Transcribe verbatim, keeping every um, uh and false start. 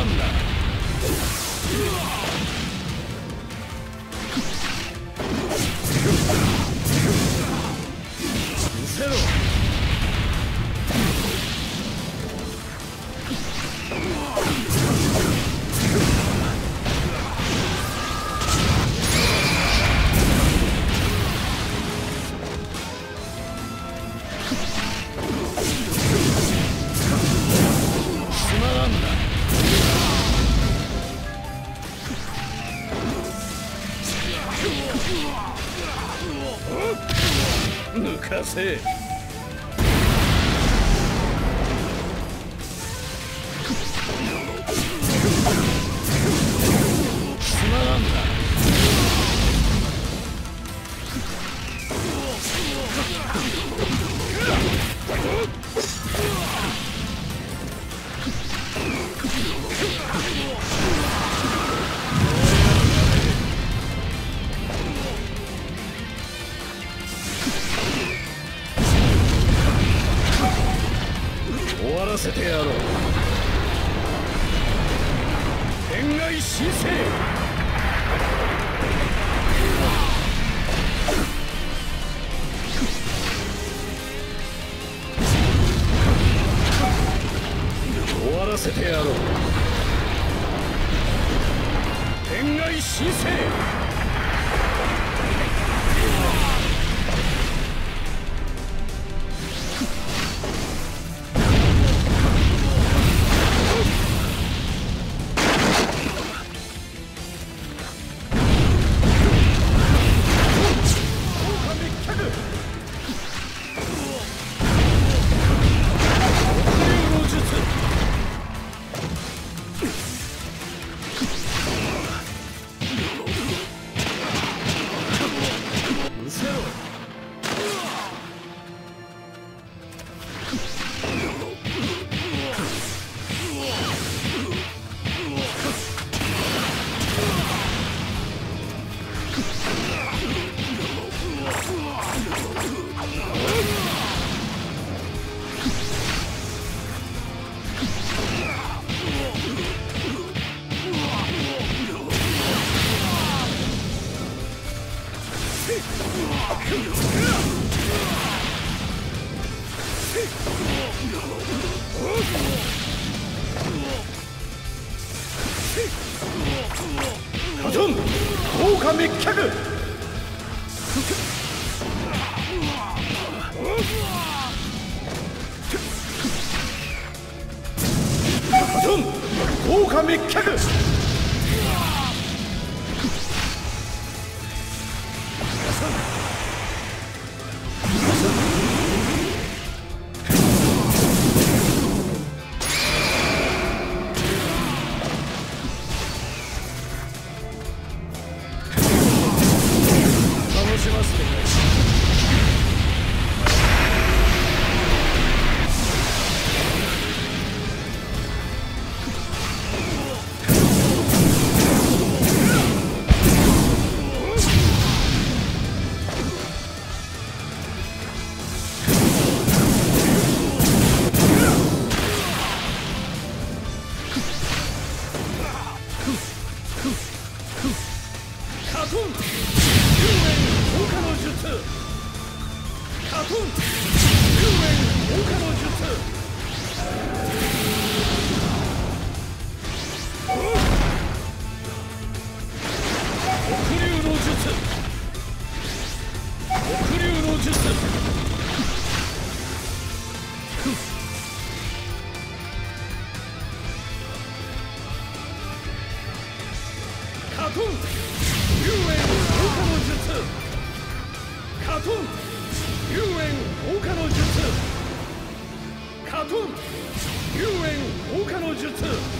んだ。見せろ。抜かせ。つまらんだ。終わらせてやろう。天外神聖。終わらせてやろう。天外神聖。カトン豪華滅却。カトン豪華滅却。カトン龍炎放火の術。カトン龍炎放火の術。黒竜の術。黒竜の術。カトン龍炎放火の術。カトン龍炎放火の術。カトン龍炎放火の術。